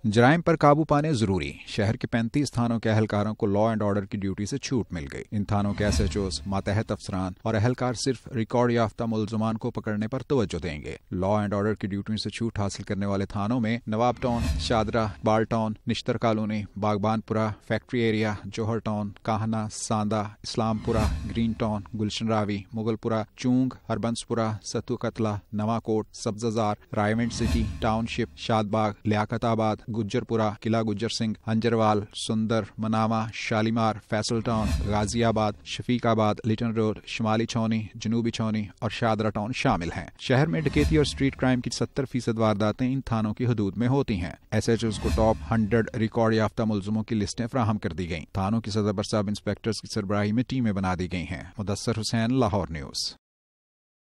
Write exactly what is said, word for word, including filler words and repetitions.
जराइम पर काबू पाने जरूरी। शहर के पैंतीस थानों के अहलकारों को लॉ एंड ऑर्डर की ड्यूटी से छूट मिल गई। इन थानों के एस एच ओज, मातहत अफसरान और अहलकार सिर्फ रिकॉर्ड याफ्ता मुलजमान को पकड़ने पर तवज्जो देंगे। लॉ एंड ऑर्डर की ड्यूटी से छूट हासिल करने वाले थानों में नवाब टाउन, शादरा, बाल town, Nishtar colony, Baghbanpura, factory area, Johar town, Kahna, Sanda, Islampura, green town, Gulshan Ravi, Mughalpura, Chung, Harbanspura, Sattu Katla, Nawakot, Sabzazar, Raiwind city, township, Shadbagh, Liaquatabad, Gujjarpura, Qila Gujjar Singh, अंजरवाल, सुंदर, मनामा, Shalimar, Faisal town, Ghaziabad, Shafiqabad, Lytton road, शुमाली छौनी, जनूबी छौनी और शादरा टाउन शामिल हैं। शहर में डकैती और स्ट्रीट क्राइम की सत्तर फीसद वारदातें इन थानों की हदूद में होती हैं। एस एच ओज को टॉप हंड्रेड रिकॉर्ड याफ्ता मुलजमों की लिस्टें फराहम कर दी गयी। थानों की सदर पर सब इंस्पेक्टर्स की सरबराही में टीमें बना दी गई हैं। मुदस्सर हुसैन, लाहौर न्यूज।